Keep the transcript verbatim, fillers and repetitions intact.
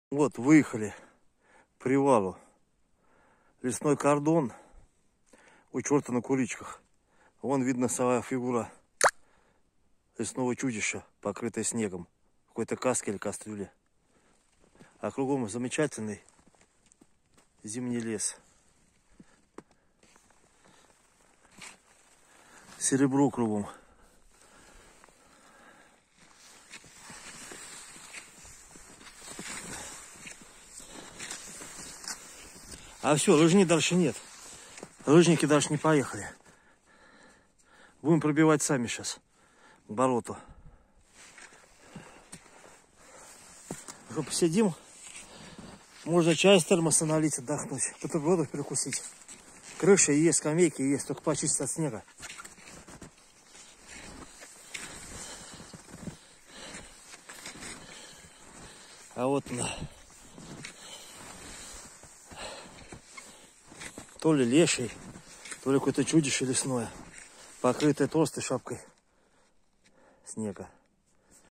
Вот, выехали к привалу. Лесной кордон. У черта на куличках. Вон видно самая фигура лесного чудища, покрытая снегом. В какой-то каске или кастрюле. А кругом замечательный зимний лес. Серебро кругом. А все, лыжни дальше нет. Лыжники дальше не поехали. Будем пробивать сами сейчас к болоту. Что, посидим? Можно чай из термоса налить, отдохнуть. Бутерброды перекусить. Крыша есть, скамейки есть, только почистить от снега. А вот на... То ли леший, то ли какое-то чудище лесное, покрытое толстой шапкой снега.